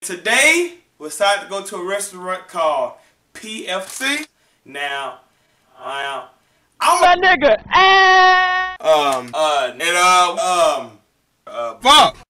Today, we decided to go to a restaurant called PFC. Now, I'm that nigga. fuck.